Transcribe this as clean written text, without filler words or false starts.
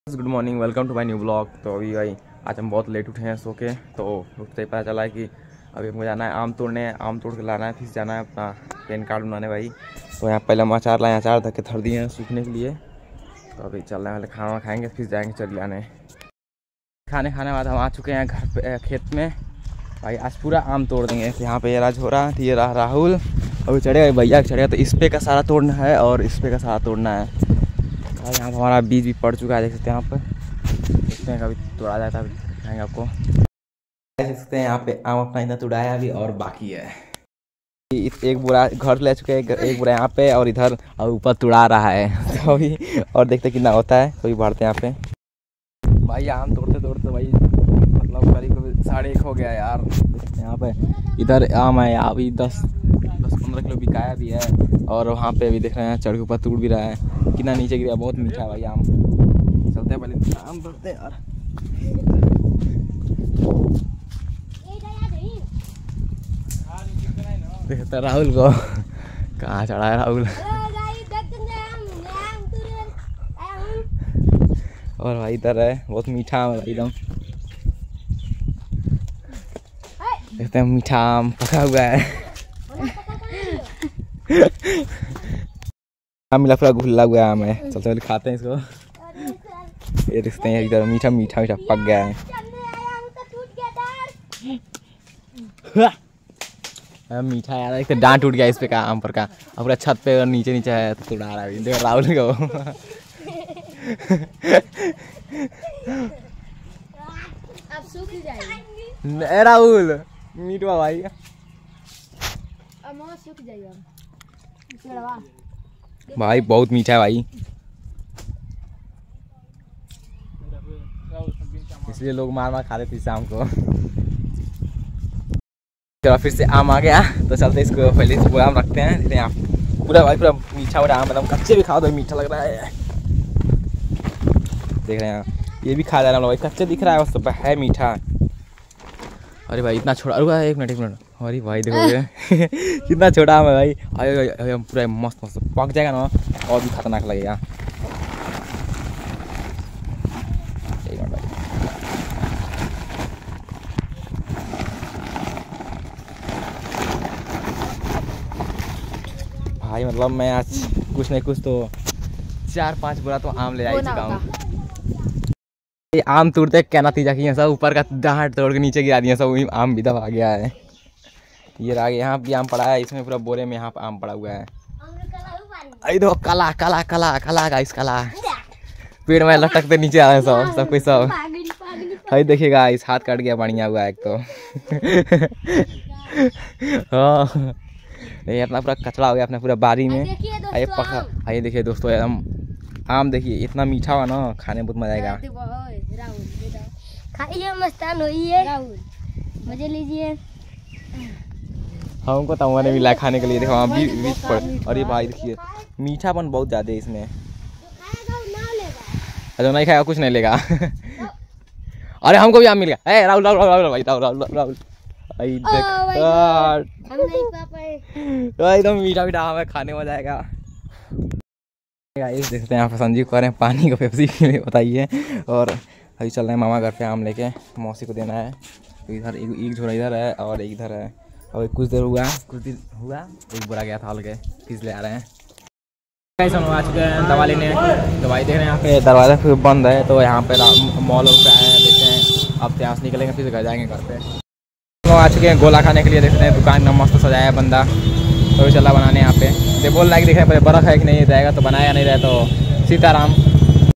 Good morning, welcome to my new blog. तो अभी भाई आज हम बहुत लेट उठे हैं सो के। तो उठते ही पता चला है कि अभी हमको जाना है आम तोड़ने, आम तोड़ के लाना है, फिर जाना है अपना पैन कार्ड बनाने भाई। तो यहाँ पहले हम अचार लाए, अचार धक्के थर दिए हैं सूखने के लिए। तो अभी चलने वाले खाना खाएंगे फिर जाएंगे चल लाने। खाने बाद हम आ चुके हैं घर पे खेत में भाई। आज पूरा आम तोड़ देंगे। यहाँ पे ये राज हो रहा है, ये रहा राहुल, अभी चढ़ेगा भैया चढ़ेगा। तो इस पे का सारा तोड़ना है और इस पे का सारा तोड़ना है। और यहाँ पर हमारा बीज भी पड़ चुका है, देख सकते हैं यहाँ पर। देखते हैं कभी तोड़ा जाता है, दिखाएंगे आपको। देख सकते हैं यहाँ पे आम अपना इतना तोड़ाया अभी और बाकी है। एक बुरा घर ले चुके हैं, एक बुरा यहाँ पे और इधर और ऊपर तुड़ा रहा है। तो अभी और देखते कितना होता है। तो बढ़ते हैं यहाँ पे भाई। आम तोड़ते तोड़ते भाई मतलब करीब 1:30 हो गया यार। यहाँ पे इधर आम है अभी 10-15 किलो बिकाया भी है। और वहाँ पे भी देख रहे हैं चढ़ के ऊपर टूट भी रहा है, कितना नीचे गिरा। बहुत मीठा है भाई आम। चलते हैं पहले आम तोड़ते हैं यार। देखते राहुल को कहाँ चढ़ा है राहुल। और भाई इधर है बहुत मीठा आम है भाई एकदम। देखते हैं मीठा आम पका हुआ है। मिला पूरा घुला हुआ आम है। चलते पहले खाते हैं इसको। ये देखते हैं इधर मीठा मीठा मीठा पक गया है। मीठा यार, एक तो डांट टूट गया इस पे का आम पर का। अब पूरा छत पे और नीचे नीचे है तो तोड़ा रहा है। देख राहुल को अब सूख जाएगा राहुल मीठवा भाई। अब सूख जाएगा भाई बहुत मीठा है भाई, इसलिए लोग मार मार खा रहे थे शाम को। चलो फिर से आम आ गया तो चलते इसको पहले पूरा आम रखते हैं। देखते हैं आप पूरा भाई पूरा मीठा हो रहा है आम, मतलब कच्चे भी खाओ तो मीठा लग रहा है। देख रहे हैं ये भी खा जा रहा है भाई, कच्चे दिख रहा है बस है मीठा। अरे भाई इतना छोटा, रुका एक मिनट। अरे भाई देखो कितना छोटा आम है भाई। अरे पूरा मस्त मस्त पक जाएगा ना और भी खतरनाक लगेगा। भाई मतलब मैं आज कुछ नहीं कुछ तो 4-5 बोरा तो आम ले आई चुका हूँ। ये आम तोड़ते क्या नतीजा किए सब, ऊपर का डांट तोड़ के नीचे गिरा दिया सब, आम भी दबा गया है। ये रहा यहाँ भी आम पड़ा है, इसमें पूरा बोरे में यहाँ पे आम पड़ा हुआ है। देखो काला काला काला काला गाइस काला पेड़ में लटकते नीचे आ रहे हैं सब कोई सब। भाई देखिएगा इस हाथ कट गया, बढ़िया हुआ एक तो। हाँ ये अपना पूरा कचरा हो गया अपना पूरा बारी में। ये पका, ये देखिए दोस्तों एकदम आम देखिए इतना मीठा हुआ ना, खाने में बहुत मजा आएगा। खाइए मस्तान होइए राहुल, मजे लीजिए। हमको तो नहीं मिला खाने के लिए। देखो वहाँ बीच पर। और ये भाई देखिए मीठापन बहुत ज़्यादा है इसमें। अच्छा नहीं खाएगा कुछ नहीं लेगा। अरे हमको भी आम मिल गया। ए राहुल राहुल राहुल भाई राहुल एकदम मीठा मीठा आम है, खाने में मजा आएगा। देख सकते हैं यहाँ पर संजीव कह रहे हैं पानी का पेप्सी के लिए बताइए। और अभी चल रहे हैं मामा घर पे आम लेके, मौसी को देना है। तो इधर एक झोला इधर है और एक इधर है। और कुछ दिन हुआ एक बुरा गया था हल के फिर ले आ रहे हैं। कैसे आ चुके हैं दवा लेने। दवाई देख रहे हैं यहाँ पे दरवाजा फिर बंद है। तो यहाँ पे मॉल पे आए हैं, देखते हैं अब त्यास निकलेंगे फिर घर जाएंगे घर पे। आ चुके हैं गोला खाने के लिए। देखते हैं दुकान में मस्त सजाया है बंदा, तो चला बनाने यहाँ पे। बोल रहा है कि देख रहे बर्फ़ है कि नहीं रहेगा तो बनाया नहीं रहे तो सीताराम।